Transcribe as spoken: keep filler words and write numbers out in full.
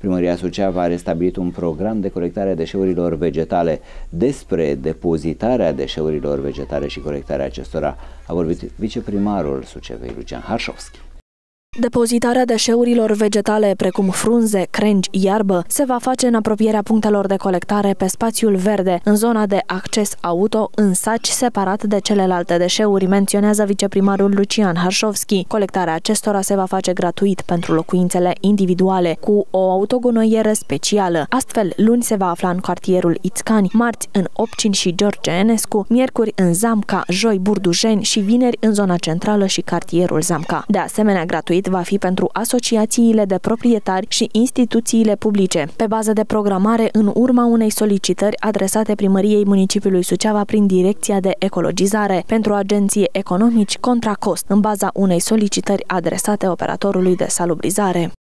Primăria Suceava a restabilit un program de colectare a deșeurilor vegetale. Despre depozitarea deșeurilor vegetale și colectarea acestora a vorbit viceprimarul Sucevei, Lucian Harșovski. Depozitarea deșeurilor vegetale, precum frunze, crengi, iarbă, se va face în apropierea punctelor de colectare pe spațiul verde, în zona de acces auto, în saci, separat de celelalte deșeuri, menționează viceprimarul Lucian Harșovski. Colectarea acestora se va face gratuit pentru locuințele individuale, cu o autogunoiere specială. Astfel, luni se va afla în cartierul Ițcani, marți în Opcin și George Enescu, miercuri în Zamca, joi Burdujeni și vineri în zona centrală și cartierul Zamca. De asemenea, gratuit va fi pentru asociațiile de proprietari și instituțiile publice, pe bază de programare în urma unei solicitări adresate Primăriei Municipiului Suceava prin Direcția de Ecologizare pentru agenții economici contra cost, în baza unei solicitări adresate operatorului de salubrizare.